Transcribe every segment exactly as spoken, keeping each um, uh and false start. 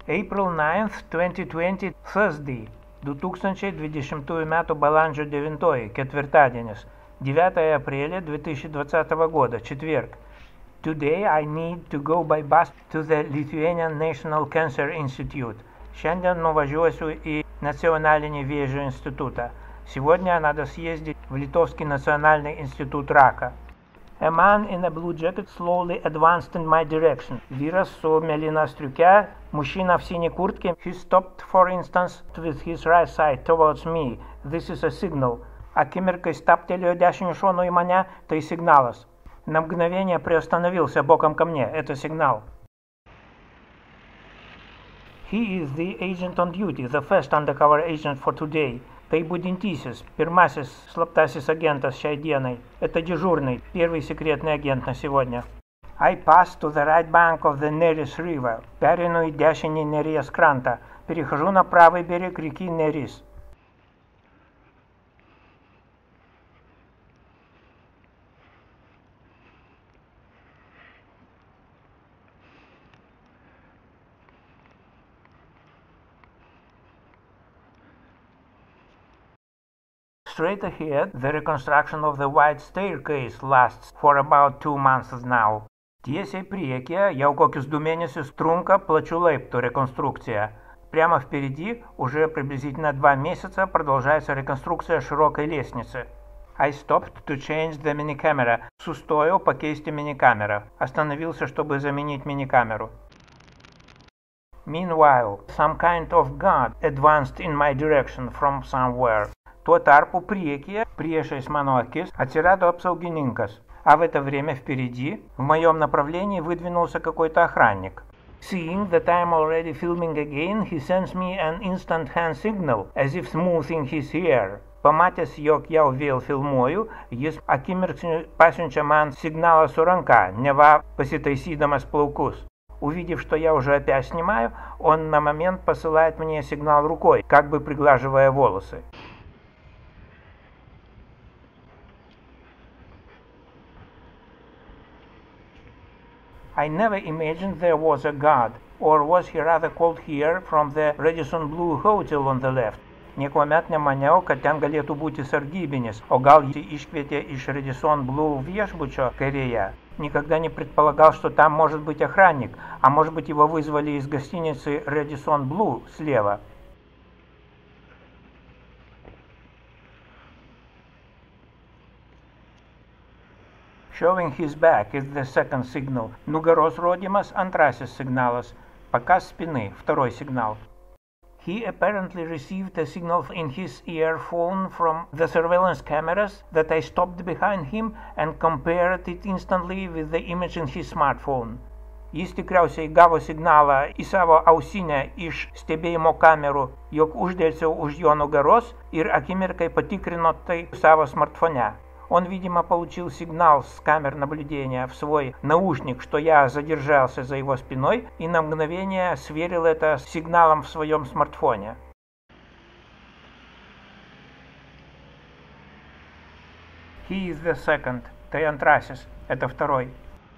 April ninth, twenty twenty, Thursday. du tūkstančiai dvidešimtųjų metų balandžio девятое, ketvirtadienis. девятое апреля две тысячи двадцатого года, четверг. Today I need to go by bus to the Lithuanian National Cancer Institute. Šiandien nuvažiuosiu į Национальный вėžio институтą. Сегодня надо съездить в Литовский национальный институт рака. A man in a blue jacket slowly advanced in my direction. Vyras su mėlyna striuke, мужчина в синей куртке. He stopped, for instance, with his right side towards me. This is a signal. Akimirkai staptelėjo dešiniu šonu į mane, tai signalas. На мгновение приостановился боком ко мне. Это сигнал. He is the agent on duty, the first undercover agent for today. Tai budintysis, pirmasis slaptasis агентas šiai dienai. Это дежурный, первый секретный агент на сегодня. I pass to the right bank of the Neris River. Перену į dešinį Neries krantą. Перехожу на правый берег реки Нерис. Straight ahead, the reconstruction of the wide staircase lasts for about two months now. Tiesiai priekyje jau kokius du месяцев трунка plačių laiptų реконструкция. Прямо впереди уже приблизительно два месяца продолжается реконструкция широкой лестницы. I stopped to change the minicamera. Сустою покейсти миникамера. Остановился, чтобы заменить миникамеру. Meanwhile, some kind of guard advanced in my direction from somewhere. Tuo tarpu priekyje, priešais mano akis, atsirado apsaugininkas, а в это время впереди, в моем направлении, выдвинулся какой-то охранник. Seeing that I am already filming again, he sends me an instant hand signal, as if smoothing his hair. Pamatęs, jog jau vėl filmuoju, jis akimirksniu pasiunčia man signalą su ranka, neva pasitaisydamas plaukus. Увидев, что я уже опять снимаю, он на момент посылает мне сигнал рукой, как бы приглаживая волосы. I never imagined there was a god, or was he rather called here from the Radisson Blu Hotel on the left. Niekuomet nemaniau, kad ten galėtų būti sargybinis, o gal jį iškvietė iš Radisson Blu viešbučio kairėje. Никогда не предполагал, что там может быть охранник, а может быть его вызвали из гостиницы Radisson Blu слева. Showing his back is the second signal. Nugaros rodymas antrasis signalas. Показ спины, второй сигнал. He apparently received a signal in his earphone from the surveillance cameras that I stopped behind him and compared it instantly with the image in his smartphone. Jis tikriausiai gavo signalą į savo ausinę iš stebėjimo kamerų, jog uždėlsiau už jo nugaros ir akimirkai patikrino tai savo смартфоне. Он, видимо, получил сигнал с камер наблюдения в свой наушник, что я задержался за его спиной, и на мгновение сверил это с сигналом в своем смартфоне. He is the second. Ты антрасис. Это второй.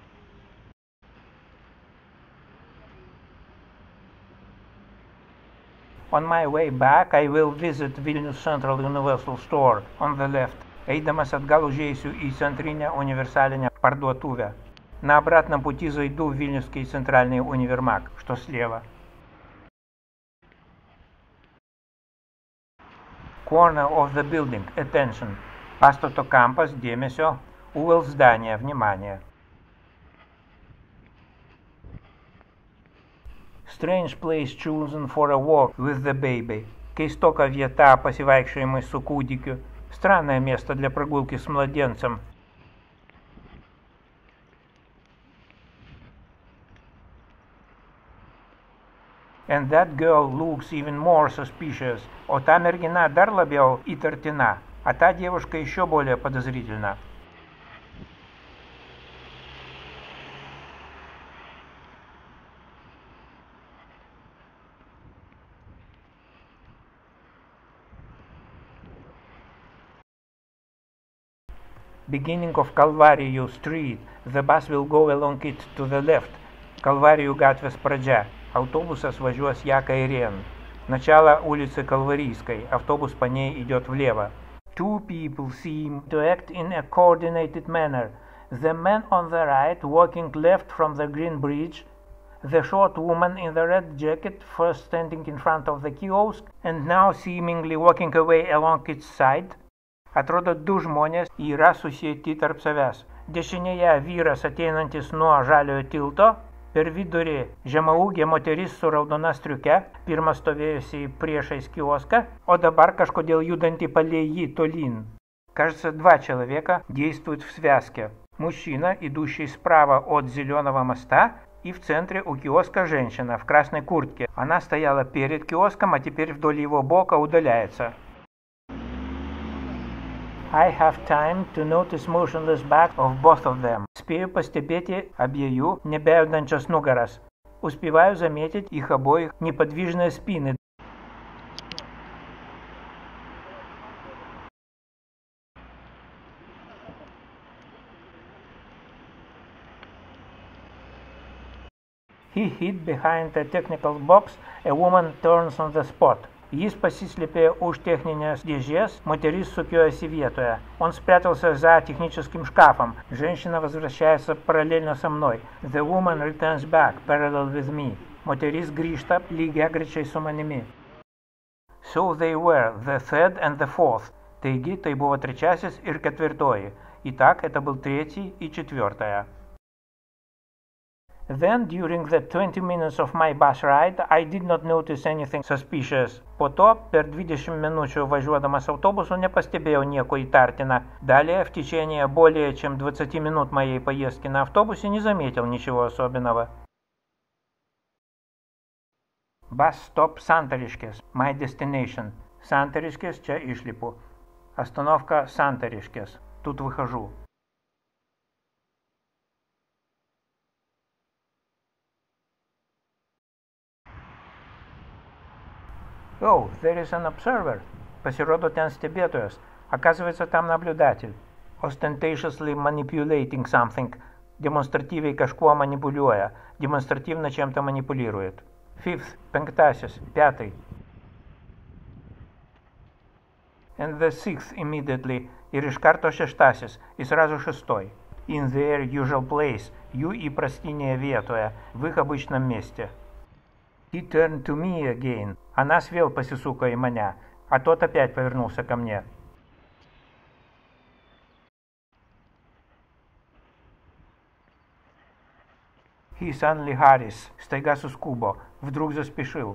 On my way back, I will visit Vilnius Central Universal Store on the left. Eidamas atgal užėjusiu į centrinę универсальную parduotuvę. На обратном пути зайду в Вильнюсский центральный универмаг, что слева. Corner of the building, attention. Pastato kampas, dėmesio. Угол здания, внимание. Strange place chosen for a walk with the baby. Keistoka vieta pasivaikščiojimui su kūdikiu. Странное место для прогулки с младенцем. And that girl looks even more suspicious. О, та мерзина дар labiau įtartina, а та девушка еще более подозрительна. Beginning of Kalvarijų Street. The bus will go along it to the left. Kalvarijų gatvės pradžia. Автобусas važiuos Jaka-Iren. Начало улицы Калварийской. Автобус по ней идет влево. Two people seem to act in a coordinated manner. The man on the right walking left from the green bridge, the short woman in the red jacket first standing in front of the kiosk and now seemingly walking away along its side. Atrodo du žmonės yra susieti tarp savęs. Dešinėje vyras ateinantis nuo žaliojo tilto, per vidurį žemaūgė moteris su raudona striuke, pirma stovėjusi priešais kioską, о dabar kažkodėl judanti palei jį tolyn. Кажется, два человека действуют в связке. Мужчина, идущий справа от зеленого моста, и в центре у киоска женщина в красной куртке. Она стояла перед киоском, а теперь вдоль его бока удаляется. I have time to notice motionless back of both of them. Spėju pastebėti abiejų nebejudančias nugaras. Успеваю заметить их обоих неподвижные спины. He hid behind a technical box. A woman turns on the spot. Jis pasislėpė už techninės dėžės, moтерис сукiojosi vietoje. Он спрятался за техническим шкафом. Женщина возвращается параллельно со мной. The woman returns back, parallel with me. Moteris grįžta lygiagrečiai su manimi. So they were, the third and the fourth. Taigi, tai buvo trečiasis ir ketvirtoji. Итак, это был третий и четвертая. Then, during the twenty minutes of my bus ride, I did not notice anything suspicious. Po to, per двадцать minučių važiuodamas автобусу, nepastebėjau nieko įtartina. Далее, в течение более чем двадцати минут моей поездки на автобусе, не заметил ничего особенного. Bus stop Santariškės. My destination. Santariškės, čia išlipu. Остановка Santariškės. Тут выхожу. Oh, there is an observer. Pasirodo ten stebėtojas. Оказывается, там наблюдатель. Ostentatiously manipulating something. Демонстративой kažkuo манипулируя. Демонстративно чем-то манипулирует. Fifth. Пятаsis. Пятый. And the sixth immediately. Ir iš karto šeštasis. И сразу шестой. In their usual place. Jų įprastinėje vietoje. В их обычном месте. He turned to me again. Она свел посисука и меня, а тот опять повернулся ко мне. He suddenly hurries. Стaiga suskubo. Вдруг заспешил.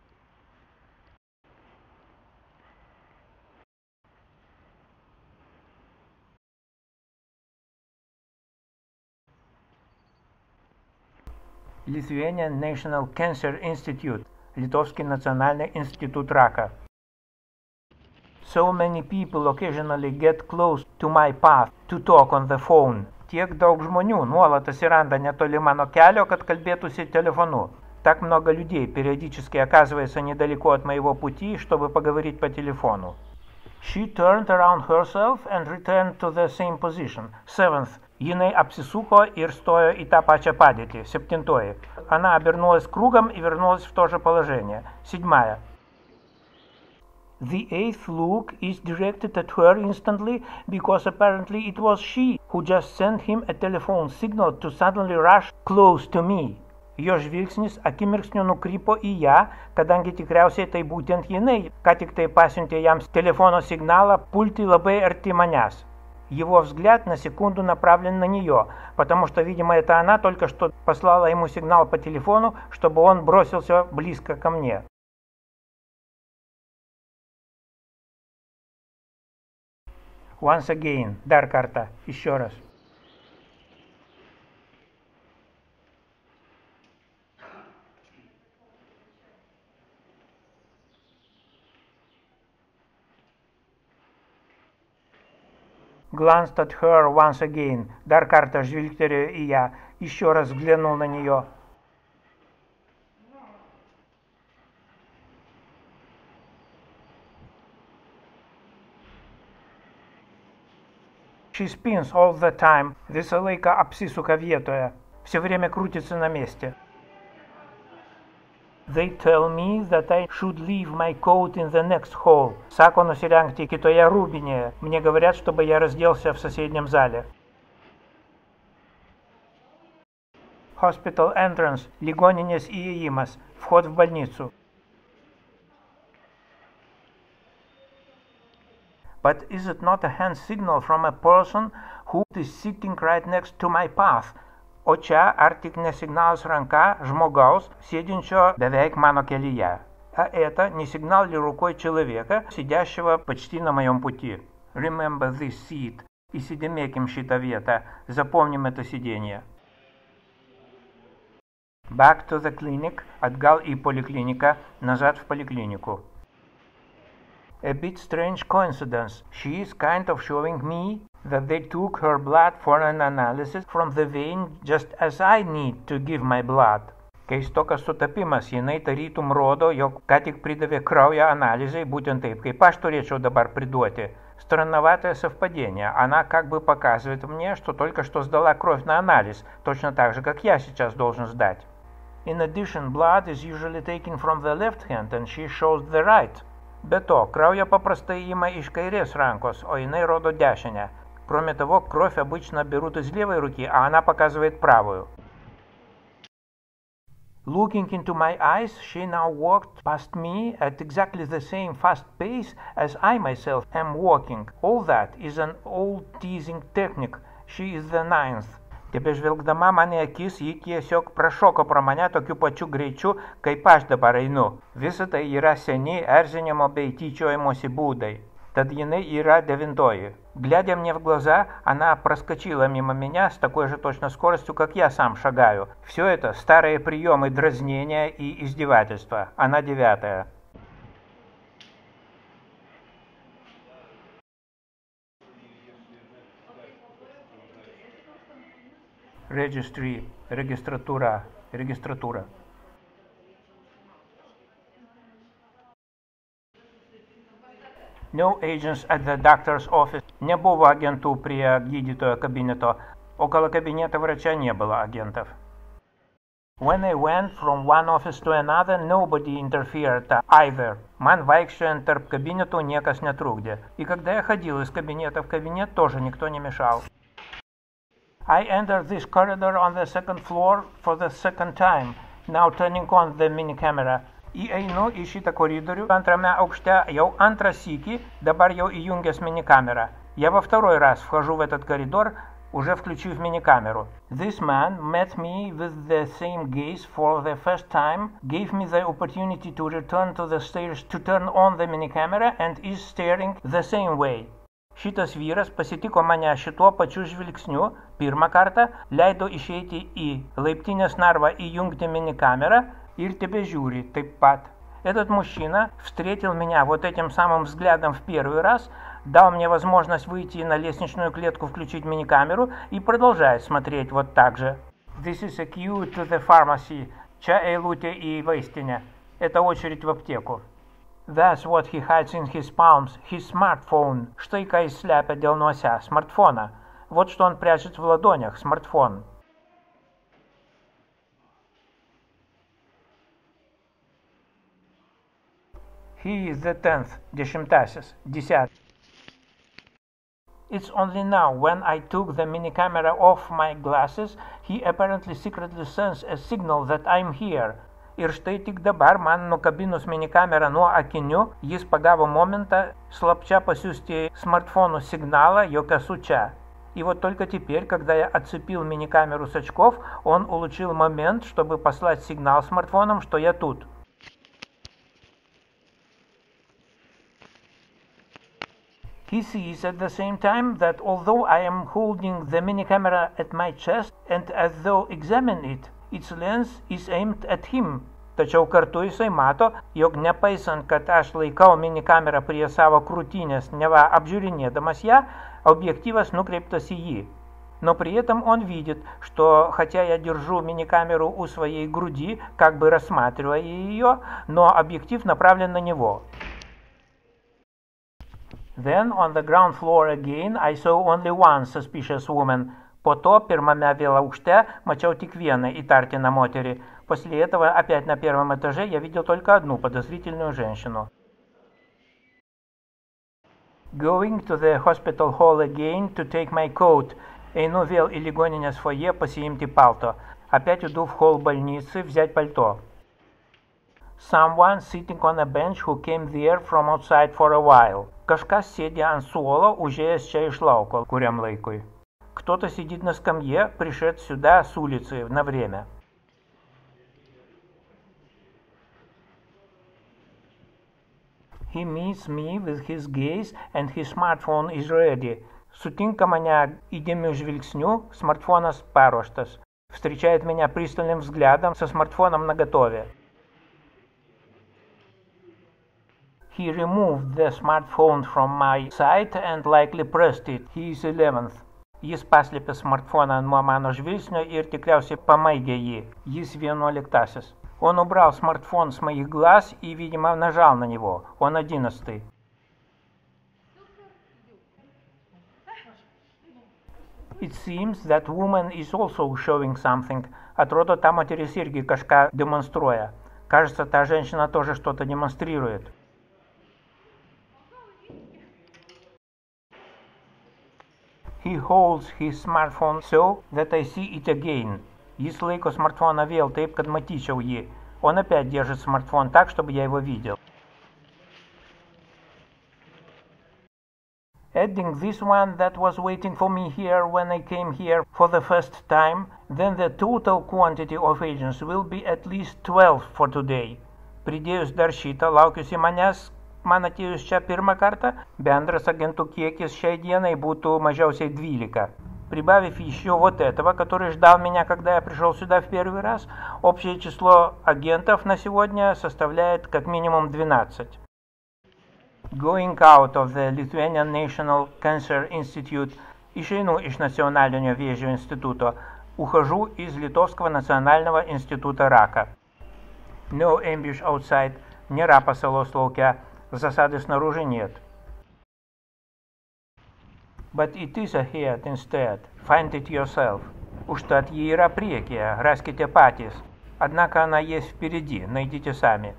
Lithuanian National Cancer Institute. Литовский национальный институт рака. So many people occasionally get close to my path to talk on the phone. Tiek daug žmonių nuolat atsiranda netoli mano kelio, kad kalbėtųsi телефону. Так много людей периодически оказывается недалеко от моего пути, чтобы поговорить по телефону. She turned around herself and returned to the same position. Seventh. Jinai apsisuko ir stojo į tą pačią padėtį. Septintoji. Она обернулась кругом и вернулась в то же положение. Седьмая. The eighth look is directed at her instantly because apparently it was she who just sent him a telephone signal to suddenly rush close to me. Jo žvilgsnis akimirksniu nukrypo į ją, kadangi tikriausiai tai būtent jinai, ką tik tai pasiuntė jam telefono сигнала пульти labai арти маняс. Его взгляд на секунду направлен на нее, потому что, видимо, это она только что послала ему сигнал по телефону, чтобы он бросился близко ко мне. Once again. Dar kartą. Еще раз. Glanced at her once again. Dar kartą žvilgtelėjo į ją. Еще раз взглянул на нее. She spins all the time. Visą laiką apsisuka vietoje. Все время крутится на месте. They tell me that I should leave my coat in the next hall. Sako nusirengti kitoje rūbinėje. Мне говорят, чтобы я разделся в соседнем зале. Hospital entrance. Ligoninės įėjimas. Вход в больницу. But is it not a hand signal from a person who is sitting right next to my path? O čia ar tik ne signalas ranка žmoгаus, сидящего beveik mano kelyje? А это не сигнал ли рукой человека, сидящего почти на моем пути? Remember this seat. Įsidėmėkim šitą vietą. Запомним это сиденье. Back to the clinic. Отгал и поликлиника. Назад в поликлинику. A bit strange coincidence. She is kind of showing me that they took her blood for an analysis from the vein just as I need to give my blood. Keistokas sutapimas, jinai tarytum rodo, jog ką tik pridavė kraują анализai, būtent taip, kaip aš turėčiau dabar приduoti. Странноватое совпадение. Она как бы показывает мне, что только что сдала кровь на анализ, точно так же, как я сейчас должен сдать. In addition, blood is usually taken from the left hand and she shows the right. Be to, kraują paprastai ima iš kairės rankos, o jinai rodo dešinę. Кроме того, кровь обычно берут из левой руки, а она показывает правую. Looking into my eyes, she now walked past me at exactly the same fast pace as I myself am walking. All that is an old teasing technique. She is the ninth. Tebežvelgdama mane akis, ji tiesiog prašoko pro mane tokiu pačiu greičiu, kaip aš dabar einu. Visa tai yra seni erzinimo bei tyčiojimosi būdai. Tad jinai yra девятая. Глядя мне в глаза, она проскочила мимо меня с такой же точно скоростью, как я сам шагаю. Все это старые приемы дразнения и издевательства. Она девятая. Registry. Регистратура. Регистратура. No agents at the doctor's office. Не было агенту prie gydytojo kabineto. Около кабинета врача не было агентов. When I went from one office to another, nobody interfered either. Man vaikščiojant tarp kabinetų niekas netrukdė. И когда я ходил из кабинета в кабинет, тоже никто не мешал. I entered this corridor on the second floor for the second time, now turning on the mini camera. И einu į šitą koridorių antrame aukšte jau antrą сикį, dabar jau įjungęs миникамера. Я во второй раз вхожу в этот коридор, уже включив миникамеру. This man met me with the same gaze for the first time, gave me the opportunity to return to the stairs to turn on the minicamera and is staring the same way. Šitas vyras pasitiko mane šituo pačiu žvilgsniu pirmą kartą, leido išeiti į laiptinės narvą įjungti миникамерą и тебежури taip pat. Этот мужчина встретил меня вот этим самым взглядом в первый раз, дал мне возможность выйти на лестничную клетку, включить миникамеру и продолжает смотреть вот так же. This is a queue to the pharmacy. Čia eilutė į vaistinę. Это очередь в аптеку. That's what he hides in his palms, his smartphone. Štai ką jis slepia delnuose, смартфона. Вот что он прячет в ладонях, смартфон. He is the tenth, десятый, десятый. It's only now, when I took the minicamera off my glasses, he apparently secretly sends a signal that I'm here. Ir štai tik dabar man nukabinus minikamerą nuo akinių, jis pagavo momentą slapčа pasiųsti смартфону сигнала, jog esu čia. И вот только теперь, когда я отцепил миникамеру с очков, он улучил момент, чтобы послать сигнал смартфоном, что я тут. He sees at the same time that although I am holding the minicamera at my chest and as though examine it, its lens is aimed at him. Tačiau kartu jisai mato, jog nepaisant, kad aš laikau minikamerą prie savo krūtinės, neva обжиринеdamas ją, объективas нукрептас į jį. Но при этом он видит, что хотя я держу миникамеру у своей груди, как бы рассматривая ее, но объектив направлен на него. Then on the ground floor again I saw only one suspicious woman. Po to pirmame vėl aukšte mačiau tik vieną įtartiną moterį. После этого опять на первом этаже я видел только одну подозрительную женщину. Going to the hospital hall again to take my coat. Einu vėl į ligoninės foje pasiimti palto. Опять иду в холл больницы взять пальто. Someone sitting on a bench who came there from outside for a while. Kažkas sėdi ant suolo, užėjęs čia iš lauko kuriam laikui. Кто-то сидит на скамье, пришед сюда с улицы на время. He meets me with his gaze and his smartphone is ready. Sutinka mane įdėmiu žvilgsniu, смартфоnas paruoštas. Встречает меня пристальным взглядом со смартфоном наготове. He removed the smartphone from my sight and likely pressed it. He is eleventh. Jis paslėpė smartfoną nuo mano žvilgsnio ir tikriausiai pamaigė jį. Jis vienuoliktasis. Он убрал смартфон с моих глаз и, видимо, нажал на него. Он одиннадцатый. It seems that woman is also showing something. Atrodo, ta moteris irgi kažką демонструя. Кажется, та женщина тоже что-то демонстрирует. He holds his smartphone so that I see it again. Jis laiko smartfoną vėl taip, kad matyčiau jį. Он опять держит смартфон так, чтобы я его видел. Adding this one that was waiting for me here when I came here for the first time, then the total quantity of agents will be at least twelve for today. Pridėjus dar šitą, laukiusi manęs, man atėjus čia pirmą kartą, bendras agentų kiekis šiai dienai būtų mažiausiai двенадцать. Прибавив еще вот этого, который ждал меня, когда я пришел сюда в первый раз, общее число агентов на сегодня составляет как минимум двенадцать. Going out of the Lithuanian National Cancer Institute, išeinu iš Nacionalinio vėžio instituto, ухожу из Литовского национального института рака. No ambush outside, nėra pasalos laukia, засады снаружи нет. But it is ahead instead. Find it yourself. Užtat ji yra priekyje, raskite patys. Однако она есть впереди, найдите сами.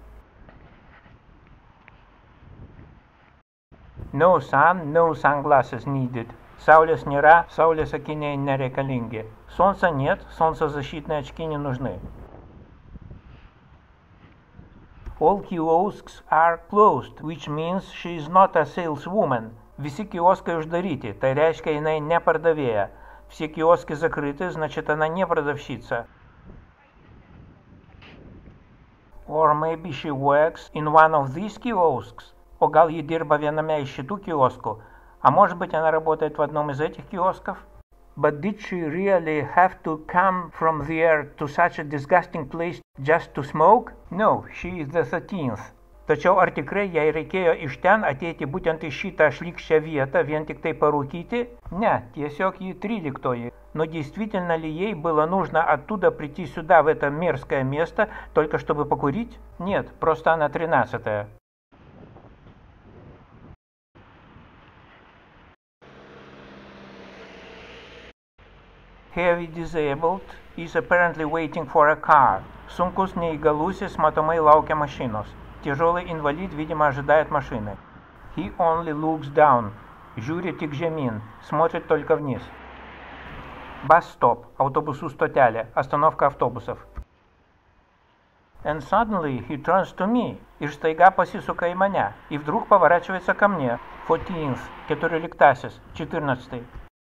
No sun, no sunglasses needed. Saulės nėra, saulės akiniai nereikalingi. Солнца нет, солнцезащитные очки не нужны. All kiosks are closed, which means she is not a saleswoman. Visi kioskai uždaryti, tai reiškia jinai ne pardavėja. Все киоски закрыты, значит она не продавщица. Or maybe she works in one of these kiosks. O gal ji dirba viename iš šitų kioskų. А может быть она работает в одном из этих киосков? But did she really have to come from there to such a disgusting place just to smoke? No, she is the thirteenth. Tačiau ar tikrai jai reikėjo iš ten ateiti būtent į šitą šlykščią vietą vien tik tai порукити? Не, tiesiog ji тридцатая. Но действительно ли ей было нужно оттуда прийти сюда, в это мерзкое место, только чтобы покурить? Нет, просто она тринадцатая. Heavy disabled is apparently waiting for a car. Sunkus neįgalusis matomai laukia mašinos. Тяжелый инвалид, видимо, ожидает машины. He only looks down. Žiūri tik žemyn. Смотрит только вниз. Bus stop. Автобусų stotelė. Остановка автобусов. And suddenly he turns to me. Ir staiga pasisuka į mane. И вдруг поворачивается ко мне. fourteenth. Keturioliktasis. четырнадцатый.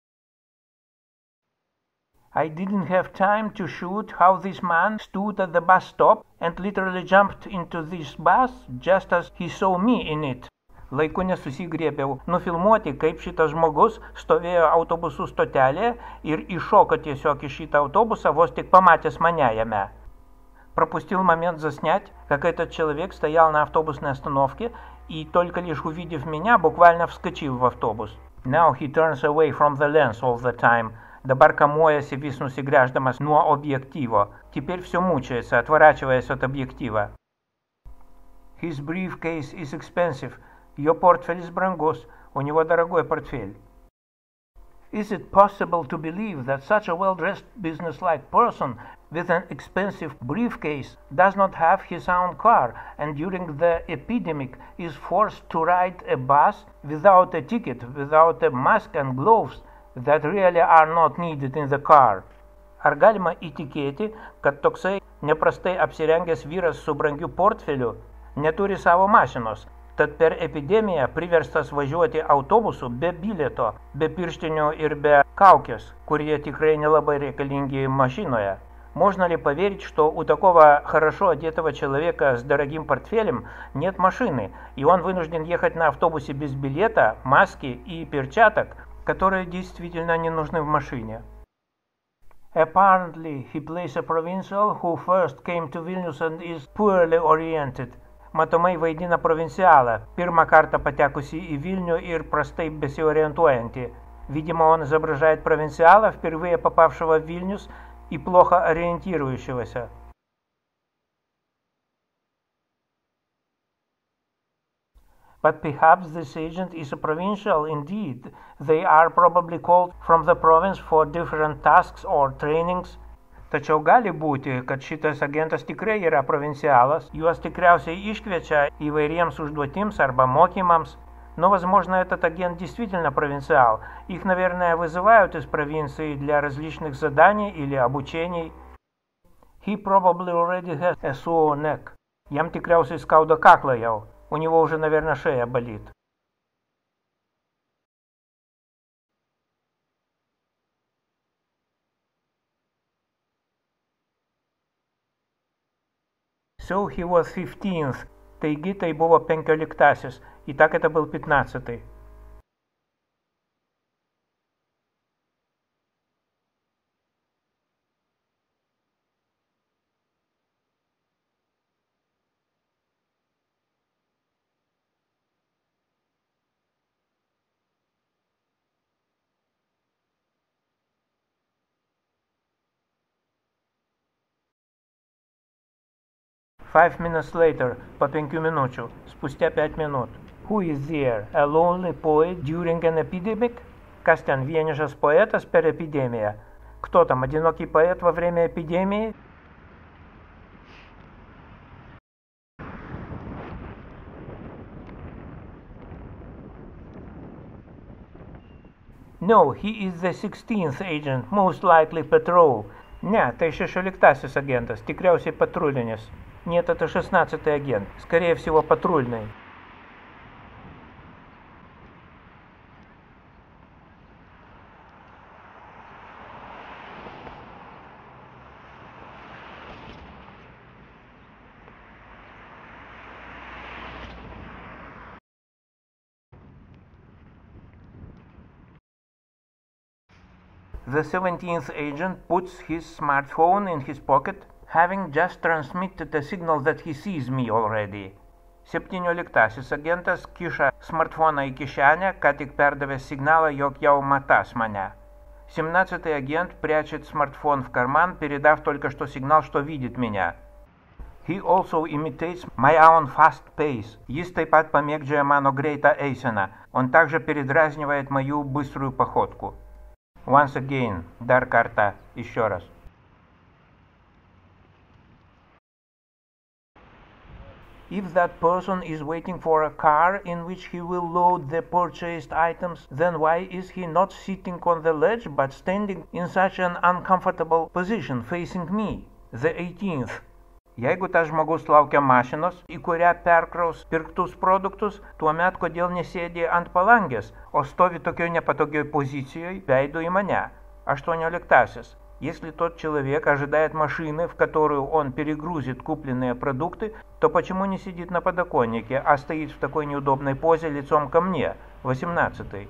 I didn't have time to shoot how this man stood at the bus stop and literally jumped into this bus just as he saw me in it. Laiku nesusigriebiau nufilmuoti, kaip šitas žmogus stovėjo autobusų stotelėje ir iššoko tiesiog iš šitą автобуса, вось tik pamatęs мanya jame. Пропустил момент заснять, как этот человек стоял на автобусной остановке и только лишь увидев меня, буквально вскочил в автобус. Now he turns away from the lens all the time. Dabar kamuojasi vis nusigręždamas nuo objektyvo. Теперь все мучается, отворачиваясь от объектива. His briefcase is expensive. Ее портфель brangus. У него дорогой портфель. Is it possible to believe that such a well-dressed business-like person with an expensive briefcase does not have his own car and during the epidemic is forced to ride a bus without a ticket, without a mask and gloves that really are not needed in the car? Ar galima įtikėti, kad toksai neprastai apsirengęs vyras su brangiu portfeliu neturi savo mašinos, tad per epidemiją priverstas važiuoti autobusu be bilieto, be pirštinių ir be kaukės, kurie tikrai нелабай рекалинги машиноя? Можно ли поверить, что у такого хорошо одетого человека с дорогим портфелем нет машины, и он вынужден ехать на автобусе без билета, маски и перчаток, которые действительно не нужны в машине? Apparently, he plays a provincial who first came to Vilnius and is poorly oriented. Matomai vaidina provincialą, pirmą kartą patekusi į Vilnių ir прасtai бесиориентуянти. Видимо, он изображает провинциала, впервые попавшего в Вильнюс и плохо ориентирующегося. But perhaps this agent is a provincial indeed. They are probably called from the province for different tasks or trainings. Tačiau gali būti, kad šitas agentas tikrai yra provincialas, juos tikriausiai iškviečia įvairiems užduotims arba mokymams. Но, возможно, этот агент действительно провинциал. Их, наверное, вызывают из провинции для различных заданий или обучений. He probably already has a sore neck. Jam tikriausiai skauda kaklą jau. У него уже, наверное, шея болит. So he was fifteenth. Taigi tai buvo penkioliktasis. И так это был пятнадцатый. Five minutes later, по пенкю минучу, спустя пять минут. Who is there? A lonely poet during an epidemic? Kas ten, vienišas poetas per epidemiją? Кто там, одинокий поэт во время эпидемии? No, he is the sixteenth agent, most likely patrol. Ne, tai šešioliktasis агентас, tikriausiai patrulinis. Нет, это шестнадцатый агент, скорее всего патрульный. The seventeenth agent puts his smartphone in his pocket, having just transmitted a signal that he sees me already. Septynioliktasis agentas kiša smartfoną į kišenę, ką tik perdavęs сигнала, jog jau матас меня. Семнадцатый агент прячет смартфон в карман, передав только что сигнал, что видит меня. He also imitates my own fast pace. Jis taip pat pamėgdžioja mano greitą eiseną. Он также передразнивает мою быструю походку. Once again, dar kartą, еще раз. If that person is waiting for a car in which he will load the purchased items, then why is he not sitting on the ledge but standing in such an uncomfortable position facing me, the eighteenth? Jeigu tas žmogus laukia mašinos, į kurią perkraus pirktus produktus, tuomet kodėl nesėdi ant palangės, o stovi tokioj nepatogioj позицией, вейду и меня, aštuonioliktasis. Если тот человек ожидает машины, в которую он перегрузит купленные продукты, то почему не сидит на подоконнике, а стоит в такой неудобной позе лицом ко мне, восемнадцатый?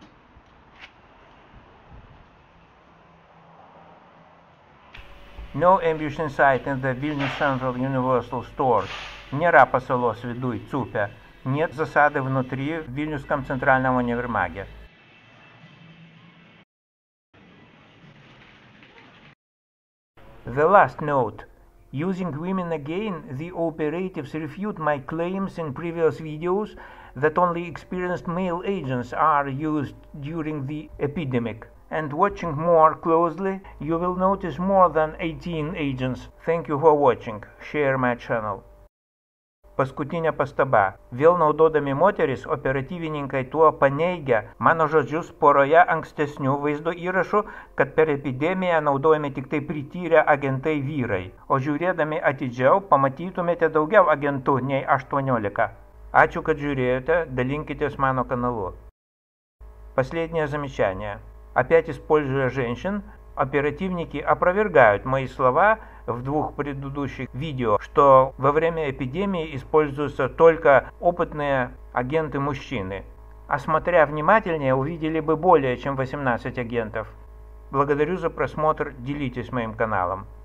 No ambush in sight in the Vilnius Central Universal Store. Нера пасалос видуй, цупя. Нет засады внутри в Вильнюсском центральном универмаге. The last note. Using women again, the operatives refute my claims in previous videos that only experienced male agents are used during the epidemic. And watching more closely, you will notice more than eighteen agents. Thank you for watching. Share my channel. Paskutinė pastaba. Vėl naudodami moteris, operatyvininkai tuo paneigia mano žodžius poroje ankstesnių vaizdo įrašų, kad per epidemiją naudojami tik tai prityrę agentai vyrai, o žiūrėdami atidžiau pamatytumėte daugiau agentų nei aštuoniolika. Ačiū, kad žiūrėjote, dalinkитесь мано каналу. Последнее замечание. Опять используя женщин, оперативники опровергают мои слова в двух предыдущих видео, что во время эпидемии используются только опытные агенты-мужчины. А смотря внимательнее, увидели бы более чем восемнадцать агентов. Благодарю за просмотр, делитесь моим каналом.